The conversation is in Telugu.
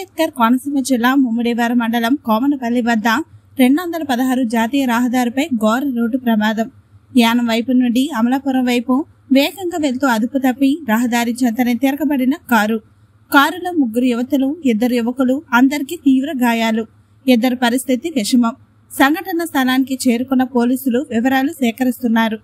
అంబేద్కర్ కోనసీమ జిల్లా ముమ్మిడివరం మండలం కోమనపల్లి వద్ద 216 జాతీయ రహదారిపై ఘోర రోడ్డు ప్రమాదం. యానం వైపు నుండి అమలాపురం వైపు వేగంగా వెళ్తూ అదుపు తప్పి రహదారి చెంతనే తిరగబడిన కారులో 3 యువతులు 2 యువకులు, అందరికీ తీవ్ర గాయాలు. 2 పరిస్థితి విషమం. సంఘటన స్థలానికి చేరుకున్న పోలీసులు వివరాలు సేకరిస్తున్నారు.